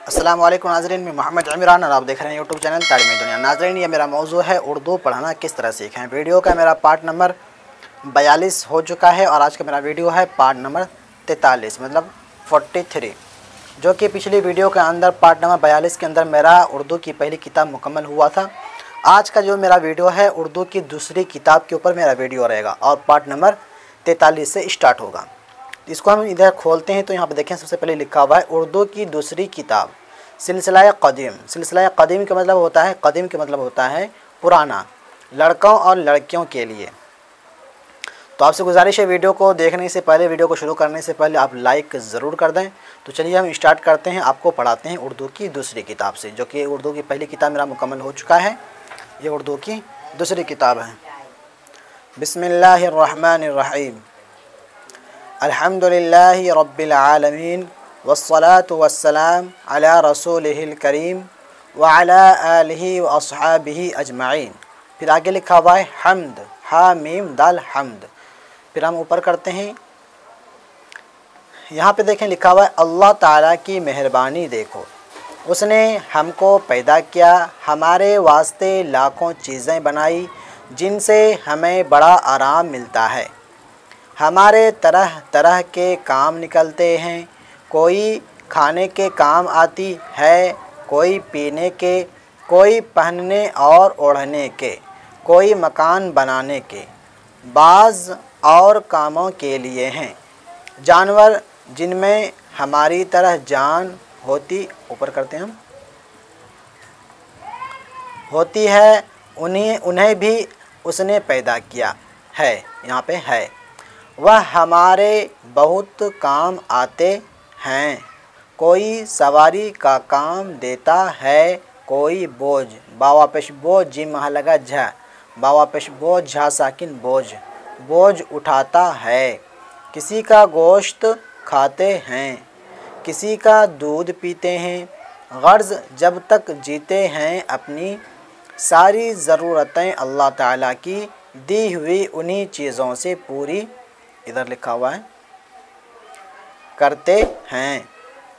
अस्सलाम वालेकुम नाज़रीन, मैं मोहम्मद इमरान और आप देख रहे हैं यूट्यूब चैनल तालीम दुनिया। नाज़रीन, ये मेरा मौजू है उर्दू पढ़ना किस तरह सीखें। वीडियो का मेरा पार्ट नंबर 42 हो चुका है और आज का मेरा वीडियो है पार्ट नंबर 43 मतलब 43, जो कि पिछली वीडियो के अंदर पार्ट नंबर 42 के अंदर मेरा उर्दू की पहली किताब मुकम्मल हुआ था। आज का जो मेरा वीडियो है उर्दू की दूसरी किताब के ऊपर मेरा वीडियो रहेगा और पार्ट नंबर 43 से स्टार्ट होगा। इसको हम इधर खोलते हैं तो यहाँ पे देखें, सबसे पहले लिखा हुआ है उर्दू की दूसरी किताब सिलसिला क़दीम। सिलसिला क़दीम का मतलब होता है, क़दीम का मतलब होता है पुराना, लड़कों और लड़कियों के लिए। तो आपसे गुजारिश है वीडियो को देखने से पहले, वीडियो को शुरू करने से पहले आप लाइक ज़रूर कर दें। तो चलिए हम स्टार्ट करते हैं, आपको पढ़ाते हैं उर्दू की दूसरी किताब से, जो कि उर्दू की पहली किताब मेरा मुकम्मल हो चुका है। ये उर्दू की दूसरी किताब है। बिस्मिल्लाहिर्रहमानिर्रहीम। अल्हम्दुलिल्लाहि रब्बिल आलमीन वस्सलातु वस्सलाम अला रसूलिहिल करीम व अला आलिहि व अस्हाबिहि अजमाइन। फिर आगे लिखा हुआ है हम्द, हा मीम दाल हम्द। फिर हम ऊपर करते हैं, यहाँ पे देखें लिखा हुआ है अल्लाह ताला की मेहरबानी देखो, उसने हमको पैदा किया, हमारे वास्ते लाखों चीज़ें बनाई जिनसे हमें बड़ा आराम मिलता है। हमारे तरह तरह के काम निकलते हैं, कोई खाने के काम आती है, कोई पीने के, कोई पहनने और ओढ़ने के, कोई मकान बनाने के, बाज़ और कामों के लिए हैं। जानवर जिनमें हमारी तरह जान होती, ऊपर करते हैं हम, होती है, उन्हें भी उसने पैदा किया है। यहाँ पे है, वह हमारे बहुत काम आते हैं, कोई सवारी का काम देता है, कोई बोझ, बावा पेश बोझ जिम महा लगा झा, बावा पेश बोझ झा साकिन बोझ, बोझ उठाता है। किसी का गोश्त खाते हैं, किसी का दूध पीते हैं, गर्ज जब तक जीते हैं अपनी सारी ज़रूरतें अल्लाह ताला की दी हुई उन्हीं चीज़ों से पूरी, इधर लिखा हुआ है, करते हैं।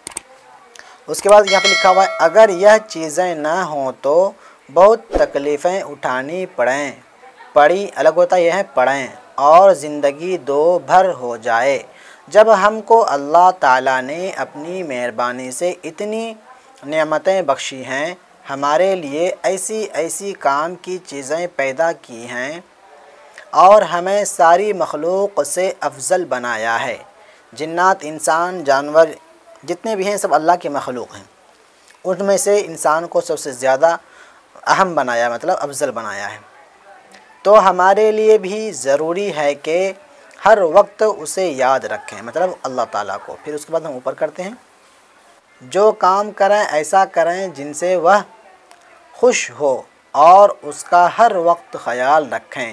उसके बाद यहाँ पे लिखा हुआ है अगर यह चीज़ें ना हों तो बहुत तकलीफ़ें उठानी पड़ी अलग होता है, यह है पड़ें, और ज़िंदगी दो भर हो जाए। जब हमको अल्लाह ताला ने अपनी मेहरबानी से इतनी नेमतें बख्शी हैं, हमारे लिए ऐसी ऐसी काम की चीज़ें पैदा की हैं और हमें सारी मखलूक़ से अफजल बनाया है। जिन्नात, इंसान, जानवर जितने भी हैं सब अल्लाह के मखलूक़ हैं, उनमें से इंसान को सबसे ज़्यादा अहम बनाया, मतलब अफजल बनाया है। तो हमारे लिए भी ज़रूरी है कि हर वक्त उसे याद रखें, मतलब अल्लाह ताला को। फिर उसके बाद हम ऊपर करते हैं, जो काम करें ऐसा करें जिनसे वह खुश हो और उसका हर वक्त ख़याल रखें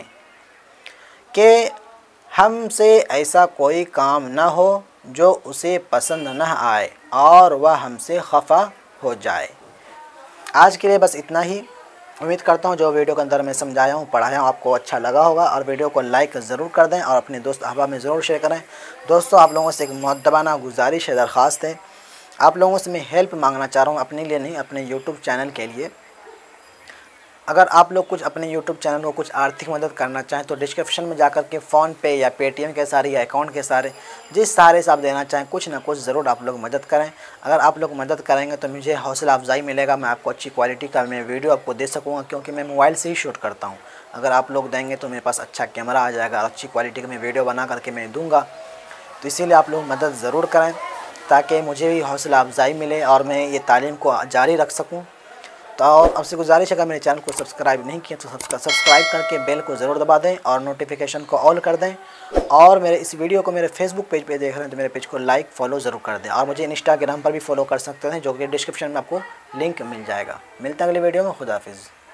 कि हमसे ऐसा कोई काम न हो जो उसे पसंद न आए और वह हमसे खफा हो जाए। आज के लिए बस इतना ही। उम्मीद करता हूँ जो वीडियो के अंदर मैं समझाया हूँ, पढ़ाया हूँ, आपको अच्छा लगा होगा और वीडियो को लाइक ज़रूर कर दें और अपने दोस्त अहबाब में ज़रूर शेयर करें। दोस्तों, आप लोगों से एक मुअद्दबाना गुजारिश है, दरख्वास्त है, आप लोगों से मैं हेल्प मांगना चाह रहा हूँ, अपने लिए नहीं, अपने यूट्यूब चैनल के लिए। अगर आप लोग कुछ अपने यूट्यूब चैनल को कुछ आर्थिक मदद करना चाहें तो डिस्क्रिप्शन में जाकर के फ़ोन पे या पेटीएम के सारे या अकाउंट के सारे, जिस सहारे से आप देना चाहें, कुछ ना कुछ ज़रूर आप लोग मदद करें। अगर आप लोग मदद करेंगे तो मुझे हौसला अफजाई मिलेगा, मैं आपको अच्छी क्वालिटी का मैं वीडियो आपको दे सकूँगा, क्योंकि मैं मोबाइल से ही शूट करता हूँ। अगर आप लोग देंगे तो मेरे पास अच्छा कैमरा आ जाएगा और अच्छी क्वालिटी का मैं वीडियो बना करके मैं दूँगा। तो इसीलिए आप लोग मदद ज़रूर करें ताकि मुझे भी हौसला अफजाई मिले और मैं ये तालीम को जारी रख सकूँ। तो आपसे गुजारिश है, अगर मेरे चैनल को सब्सक्राइब नहीं किया तो सब्सक्राइब करके बेल को ज़रूर दबा दें और नोटिफिकेशन को ऑल कर दें। और मेरे इस वीडियो को मेरे फेसबुक पेज पे देख रहे हैं तो मेरे पेज को लाइक फॉलो ज़रूर कर दें और मुझे इंस्टाग्राम पर भी फॉलो कर सकते हैं, जो कि डिस्क्रिप्शन में आपको लिंक मिल जाएगा। मिलते हैं अगले वीडियो में। खुदा हाफिज़।